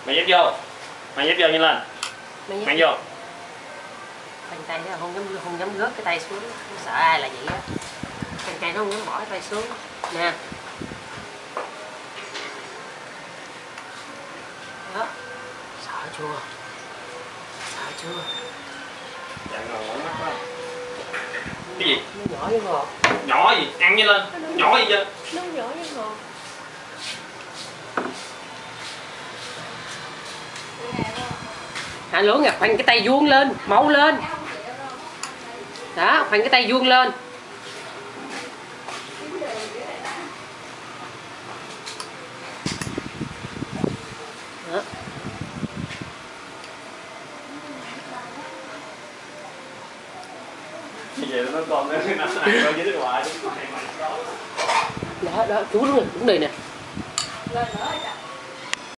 Mày dép vô. Mày dép vô nhanh lên. Mày vô. Cành cây nó không dám rớt cái tay xuống, không sợ ai là vậy á. Cành cây nó không dám bỏ cái tay xuống nè. Đó. Sợ chưa? Sợ chưa? Dạ ngon mắt quá. Cái gì? Nó nhỏ với ngọt. Nhỏ gì? Ăn nhanh lên. Nhỏ gì chứ? Nó nhỏ với ngọt. Hạ Lưỡng khoanh cái tay vuông lên, mau lên. Đó, khoanh cái tay vuông lên. Đó. Như vậy nó còn nó này coi với nước ngoài. Đó, đó, chú đúng này nè. Lên nữa